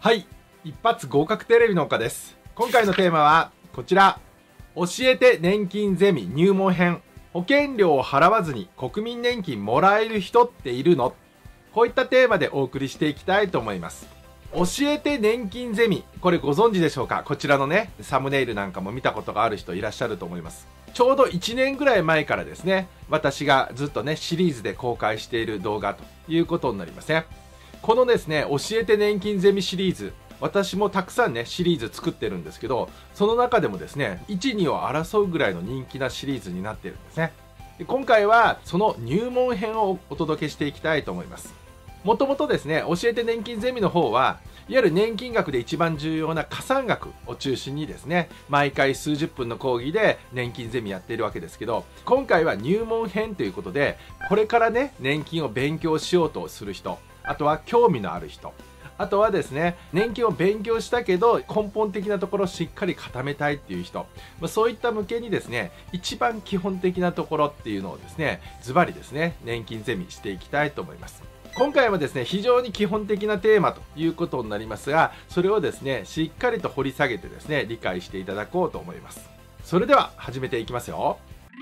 はい、一発合格テレビの岡です。今回のテーマはこちら。教えて年金ゼミ入門編。保険料を払わずに国民年金もらえる人っているの？こういったテーマでお送りしていきたいと思います。教えて年金ゼミ、これご存知でしょうか？こちらのね、サムネイルなんかも見たことがある人いらっしゃると思います。ちょうど1年ぐらい前からですね、私がずっとね、シリーズで公開している動画ということになりますね。このですね、教えて年金ゼミシリーズ、私もたくさんね、シリーズ作ってるんですけど、その中でもですね、1、2を争うぐらいの人気なシリーズになっているんですね。で、今回はその入門編をお届けしていきたいと思います。もともとですね、教えて年金ゼミの方は、いわゆる年金額で一番重要な加算額を中心にですね、毎回数十分の講義で年金ゼミやっているわけですけど、今回は入門編ということで、これからね、年金を勉強しようとする人、あとは興味のある人、あとはですね、年金を勉強したけど根本的なところをしっかり固めたいっていう人、そういった向けにですね、一番基本的なところっていうのをですね、ズバリですね、年金ゼミしていきたいと思います。今回はですね、非常に基本的なテーマということになりますが、それをですね、しっかりと掘り下げてですね、理解していただこうと思います。それでは始めていきますよ。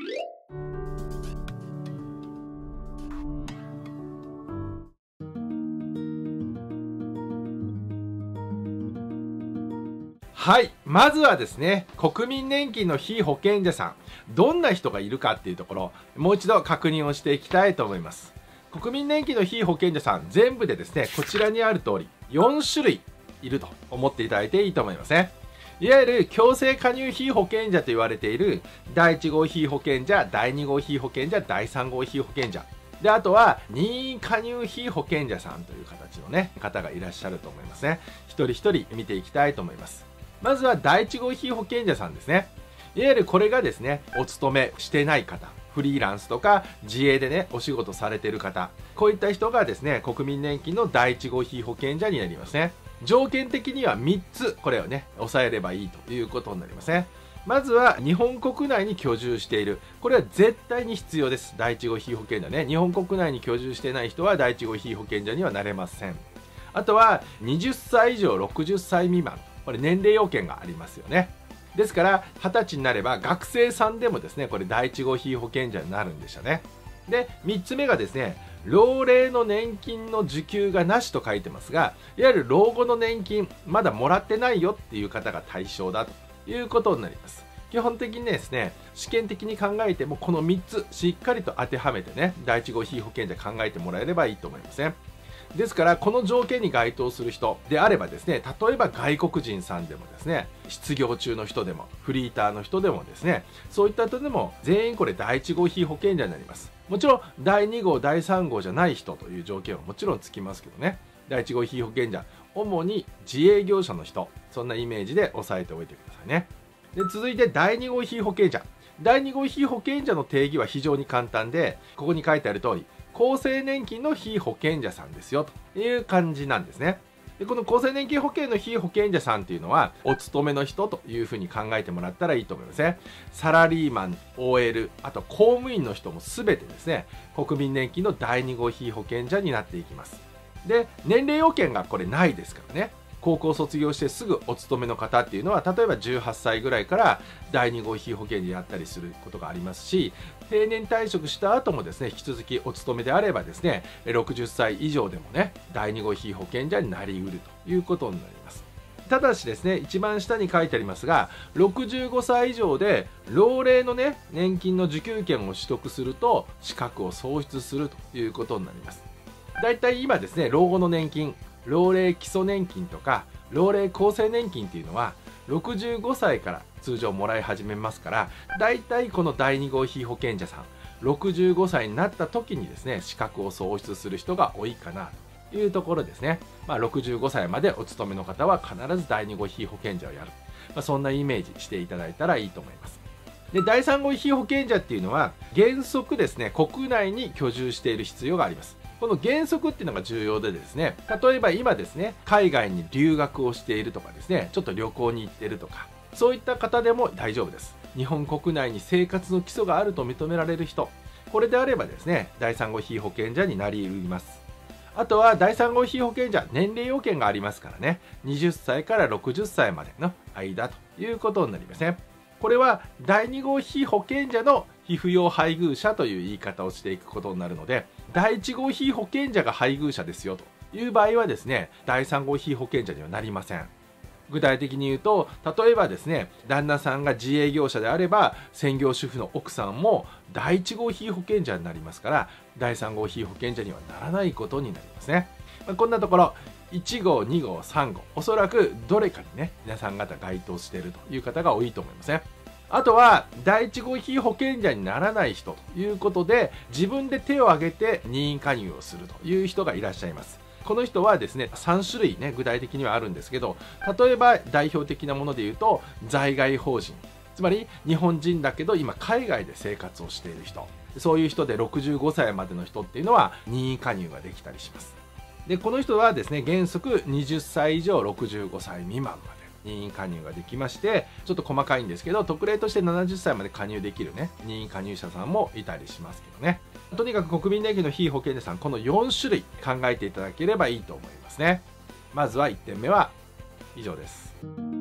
はい。まずはですね、国民年金の被保険者さん、どんな人がいるかっていうところ、もう一度確認をしていきたいと思います。国民年金の被保険者さん、全部でですね、こちらにある通り、4種類いると思っていただいていいと思いますね。いわゆる強制加入被保険者と言われている、第1号被保険者、第2号被保険者、第3号被保険者。で、あとは、任意加入被保険者さんという形のね、方がいらっしゃると思いますね。一人一人見ていきたいと思います。まずは第1号被保険者さんですね。いわゆるこれがですね、お勤めしてない方、フリーランスとか自営でね、お仕事されている方、こういった人がですね、国民年金の第1号被保険者になりますね。条件的には3つ、これをね、押さえればいいということになりますね。まずは日本国内に居住している。これは絶対に必要です。第1号被保険者ね。日本国内に居住していない人は第1号被保険者にはなれません。あとは20歳以上60歳未満。これ年齢要件がありますよね。ですから20歳になれば学生さんでもですね、これ第1号被保険者になるんでしたね。で、3つ目がですね、老齢の年金の受給がなしと書いてますが、いわゆる老後の年金まだもらってないよっていう方が対象だということになります。基本的にですね、試験的に考えてもこの3つしっかりと当てはめてね、第1号被保険者考えてもらえればいいと思いますね。ですから、この条件に該当する人であればですね、例えば外国人さんでもですね、失業中の人でも、フリーターの人でもですね、そういった人でも全員これ第1号被保険者になります。もちろん、第2号、第3号じゃない人という条件はもちろんつきますけどね、第1号被保険者、主に自営業者の人、そんなイメージで押さえておいてくださいね。で、続いて第2号被保険者。第2号被保険者の定義は非常に簡単で、ここに書いてある通り、厚生年金の被保険者さんですよという感じなんですね。で、この厚生年金保険の被保険者さんっていうのは、お勤めの人というふうに考えてもらったらいいと思いますね。サラリーマン、OL、あと公務員の人も全てですね、国民年金の第2号被保険者になっていきます。で、年齢要件がこれないですからね。高校卒業してすぐお勤めの方っていうのは、例えば18歳ぐらいから第2号被保険にやったりすることがありますし、定年退職した後もですね、引き続きお勤めであればですね、60歳以上でもね、第2号被保険者になりうるということになります。ただしですね、一番下に書いてありますが、65歳以上で老齢のね、年金の受給権を取得すると、資格を喪失するということになります。だいたい今ですね、老後の年金、老齢基礎年金とか老齢厚生年金っていうのは65歳から通常もらい始めますから、だいたいこの第2号被保険者さん65歳になった時にですね、資格を喪失する人が多いかなというところですね。65歳までお勤めの方は必ず第2号被保険者をやる、そんなイメージしていただいたらいいと思います。で、第3号被保険者っていうのは原則ですね、国内に居住している必要があります。この原則っていうのが重要でですね、例えば今ですね、海外に留学をしているとかですね、ちょっと旅行に行っているとか、そういった方でも大丈夫です。日本国内に生活の基礎があると認められる人、これであればですね、第3号被保険者になり得ます。 あとは第3号被保険者、年齢要件がありますからね、20歳から60歳までの間ということになりますね。これは第2号被保険者の被扶養配偶者という言い方をしていくことになるので、第1号被保険者が配偶者ですよという場合はですね、第3号被保険者にはなりません。具体的に言うと、例えばですね、旦那さんが自営業者であれば、専業主婦の奥さんも第1号被保険者になりますから、第3号被保険者にはならないことになりますね。こんなところ、1号、2号、3号、おそらくどれかにね、皆さん方該当しているという方が多いと思いますね。あとは、第1号被保険者にならない人ということで、自分で手を挙げて任意加入をするという人がいらっしゃいます。この人はですね、3種類ね、具体的にはあるんですけど、例えば代表的なもので言うと、在外邦人。つまり、日本人だけど今海外で生活をしている人。そういう人で65歳までの人っていうのは任意加入ができたりします。で、この人はですね、原則20歳以上65歳未満まで。任意加入ができまして、ちょっと細かいんですけど、特例として70歳まで加入できるね、任意加入者さんもいたりしますけどね。とにかく国民年金の被保険者さん、この4種類考えていただければいいと思いますね。まずは1点目は以上です。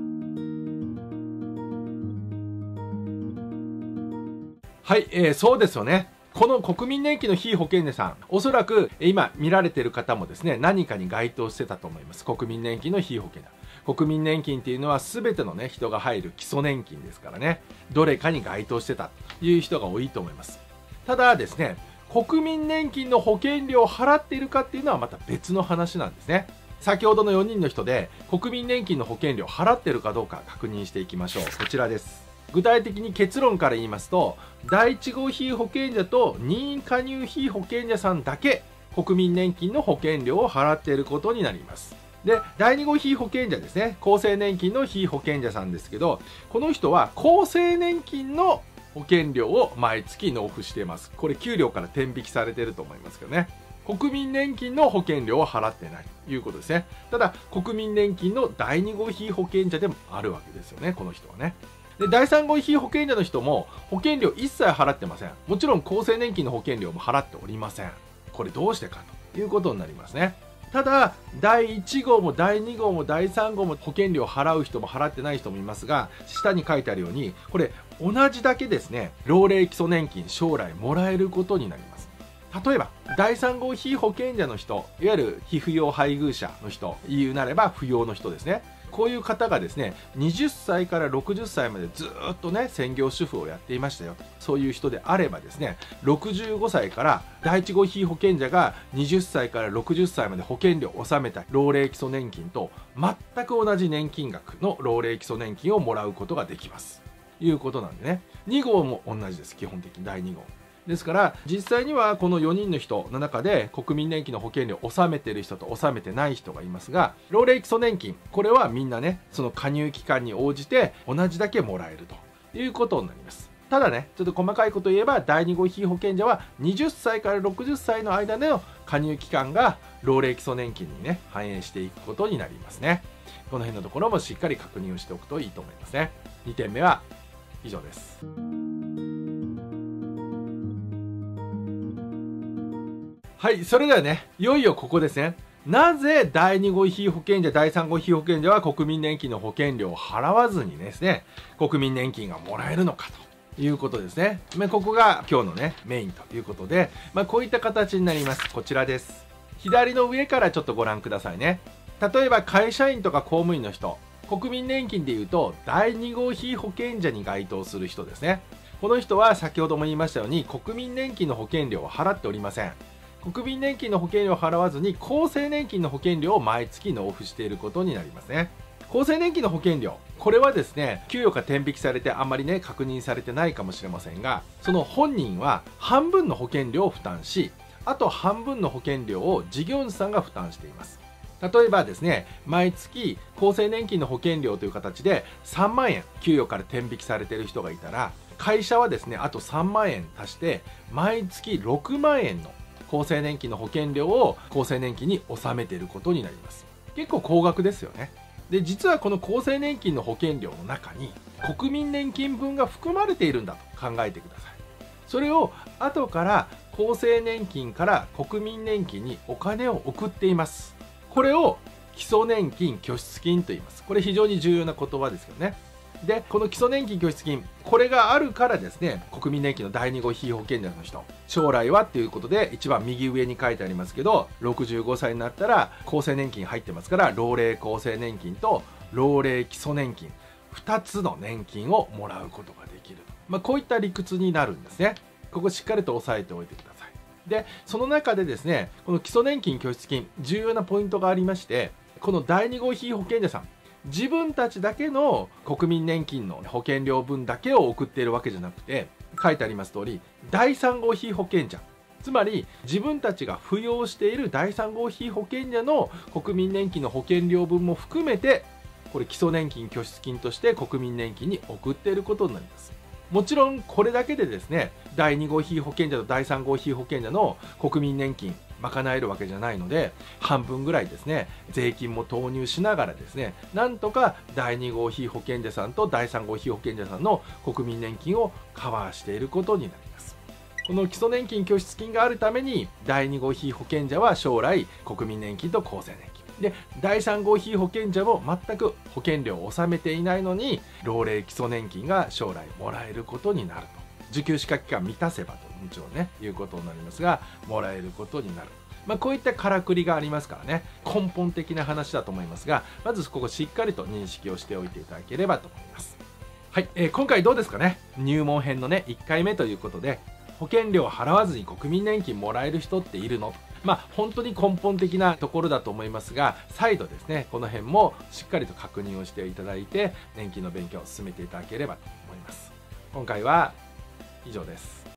はい、そうですよね。この国民年金の被保険者さん、おそらく今見られている方もですね、何かに該当してたと思います。国民年金の被保険者。国民年金っていうのは全てのね、人が入る基礎年金ですからね、どれかに該当してたという人が多いと思います。ただですね、国民年金の保険料を払っているかっていうのはまた別の話なんですね。先ほどの4人の人で国民年金の保険料を払っているかどうか確認していきましょう。こちらです。具体的に結論から言いますと、第1号被保険者と任意加入被保険者さんだけ国民年金の保険料を払っていることになります。で、第2号被保険者ですね、厚生年金の被保険者さんですけど、この人は厚生年金の保険料を毎月納付しています。これ給料から天引きされていると思いますけどね。国民年金の保険料を払ってないということですね。ただ、国民年金の第2号被保険者でもあるわけですよね、この人はね。で、第3号被保険者の人も保険料一切払ってません。もちろん厚生年金の保険料も払っておりません。これどうしてかということになりますね。ただ、第1号も第2号も第3号も保険料を払う人も払ってない人もいますが、下に書いてあるように、これ同じだけですね、老齢基礎年金将来もらえることになります。例えば、第3号被保険者の人、いわゆる被扶養配偶者の人、言うなれば扶養の人ですね。こういう方がですね、20歳から60歳までずっとね、専業主婦をやっていましたよ。そういう人であればですね、65歳から第1号被保険者が20歳から60歳まで保険料を納めた老齢基礎年金と全く同じ年金額の老齢基礎年金をもらうことができます。いうことなんでね。2号も同じです。基本的に第2号。ですから実際にはこの4人の人の中で国民年金の保険料を納めている人と納めてない人がいますが、老齢基礎年金、これはみんなね、その加入期間に応じて同じだけもらえるということになります。ただね、ちょっと細かいことを言えば、第2号被保険者は20歳から60歳の間での加入期間が老齢基礎年金にね、反映していくことになりますね。この辺のところもしっかり確認をしておくといいと思いますね。2点目は以上です。はい、それではね、いよいよここですね。なぜ第2号被保険者、第3号被保険者は国民年金の保険料を払わずにですね、国民年金がもらえるのかということですね。ここが今日のね、メインということで、こういった形になります。こちらです。左の上からちょっとご覧くださいね。例えば会社員とか公務員の人、国民年金でいうと第2号被保険者に該当する人ですね。この人は先ほども言いましたように国民年金の保険料を払っておりません。国民年金の保険料を払わずに厚生年金の保険料を毎月納付していることになりますね。厚生年金の保険料、これはですね、給与が天引きされてあんまりね、確認されてないかもしれませんが、その本人は半分の保険料を負担し、あと半分の保険料を事業主さんが負担しています。例えばですね、毎月厚生年金の保険料という形で3万円給与から天引きされている人がいたら、会社はですね、あと3万円足して毎月6万円の厚生年金の保険料を厚生年金に納めていることになります。結構高額ですよね。で、実はこの厚生年金の保険料の中に国民年金分が含まれているんだと考えてください。それを後から厚生年金から国民年金にお金を送っています。これを基礎年金拠出金と言います。これ非常に重要な言葉ですよね。で、この基礎年金拠出金、これがあるからですね、国民年金の第2号被保険者の人、将来はっていうことで、一番右上に書いてありますけど、65歳になったら厚生年金入ってますから、老齢厚生年金と老齢基礎年金、2つの年金をもらうことができると。こういった理屈になるんですね。ここしっかりと押さえておいてください。で、その中でですね、この基礎年金拠出金、重要なポイントがありまして、この第2号被保険者さん、自分たちだけの国民年金の保険料分だけを送っているわけじゃなくて、書いてあります通り、第3号被保険者、つまり自分たちが扶養している第3号被保険者の国民年金の保険料分も含めて、これ基礎年金拠出金として国民年金に送っていることになります。もちろんこれだけでですね、第2号被保険者と第3号被保険者の国民年金賄えるわけじゃないので、半分ぐらいですね、税金も投入しながらですね、なんとか第2号被保険者さんと第3号被保険者さんの国民年金をカバーしていることになります。この基礎年金拠出金があるために、第2号被保険者は将来国民年金と厚生年金で、第3号被保険者も全く保険料を納めていないのに、老齢基礎年金が将来もらえることになると。受給資格期間満たせばともちろんね、いうことになりますが、もらえることになる。こういったからくりがありますからね、根本的な話だと思いますが、まずここしっかりと認識をしておいていただければと思います。はい、今回どうですかね。入門編のね、1回目ということで、保険料を払わずに国民年金もらえる人っているの？本当に根本的なところだと思いますが、再度ですね、この辺もしっかりと確認をしていただいて、年金の勉強を進めていただければと思います。今回は以上です。